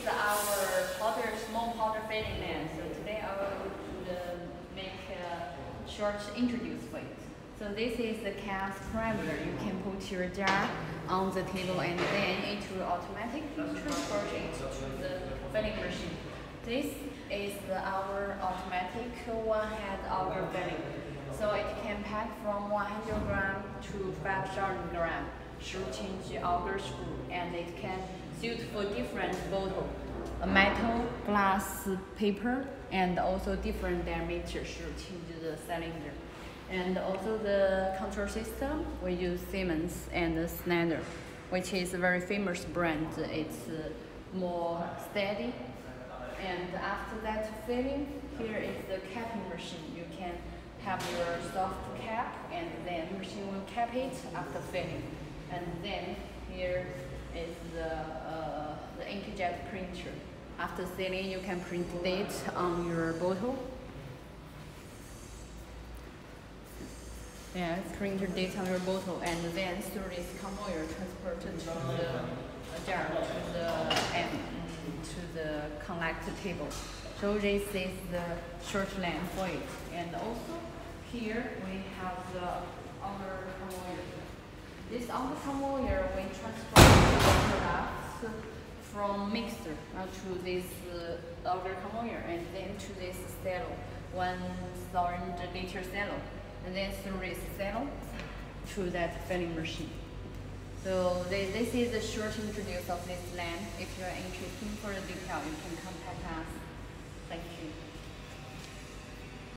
our small powder filling line. So today I will make a short introduce for it. So this is the unscrambler. You can put your jar on the table and then it will automatically transport it to the filling machine. This is our automatic one-head auger filling. So it can pack from 100 gram to 5,000 gram through change auger screw, and it can suit for different bottle, metal, glass, paper, and also different diameters through change the cylinder. And also the control system, we use Siemens and Schneider, which is a very famous brand. It's more steady. And after that filling, here is the capping machine. You can have your soft cap, and then machine will cap it after filling. And then here is the inkjet printer. After sealing, you can print it on your bottle. Yes, print date on your bottle, and then through this conveyor transported to the jar to the collect table. So this is the short line for it. And also here we have the auger conveyor. This auger conveyor will transport the products from mixer to this auger conveyor, and then to this silo, 1,000 liter silo, and then through this silo to that filling machine. So this is a short introduction of this line. If you are interested for the detail, you can contact us. Thank you.